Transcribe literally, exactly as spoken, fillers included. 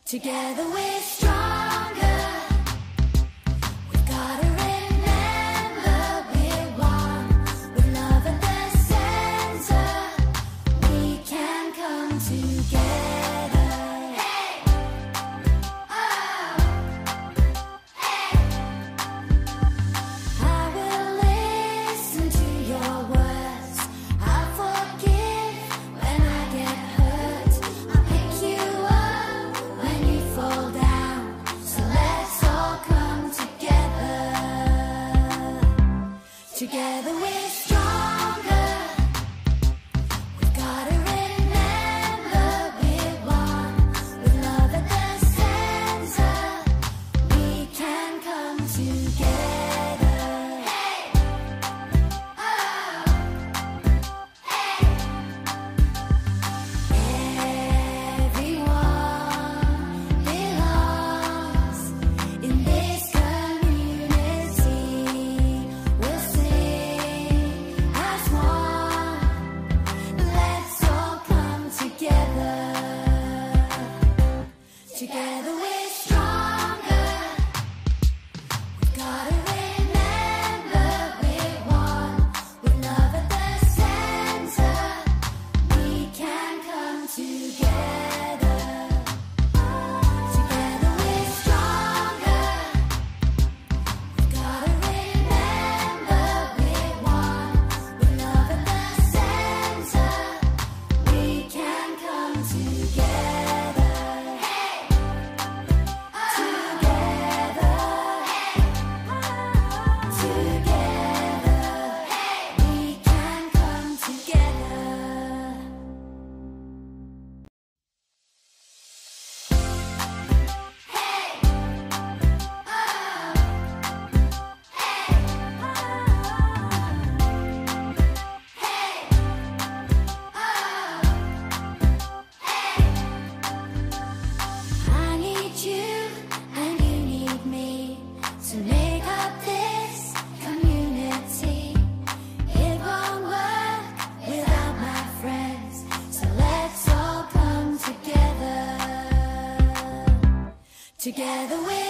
Together we're stronger. We've gotta remember we're one. With love at the center, we can come together. Hey! Oh! Hey! I will listen to your words. I'll forgive when I get hurt. I'll pick you up when you fall down. So let's all come together. Together we're stronger. We've gotta remember we're one. With love at the center, we can come together. Hey! Oh! Hey! Everyone belongs in this community. We'll sing as one. Let's all come together. Together we're stronger. We've gotta remember we're one. With love at the center, we can come together. Together we're stronger. We've gotta remember we're one. With love at the center, we can come together. Hey! Together. Hey! Together. Hey! We can come together. Hey! Oh! Hey! Hey! Oh! Hey! I need you and you need me to make up this community. It won't work without my friends, so let's all come together. Together we're